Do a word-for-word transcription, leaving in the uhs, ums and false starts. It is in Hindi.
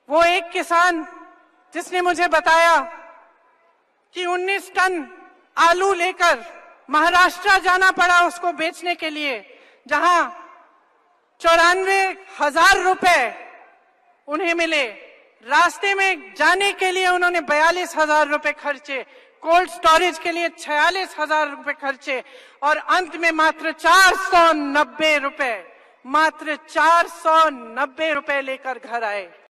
वो एक किसान जिसने मुझे बताया कि उन्नीस टन आलू लेकर महाराष्ट्र जाना पड़ा उसको बेचने के लिए, जहां चौरानवे हजार रुपए उन्हें मिले। रास्ते में जाने के लिए उन्होंने बयालीस हजार रुपए खर्चे, कोल्ड स्टोरेज के लिए छियालीस हजार रुपए खर्चे और अंत में मात्र चार सौ नब्बे रुपए मात्र चार सौ नब्बे रुपए लेकर घर आए।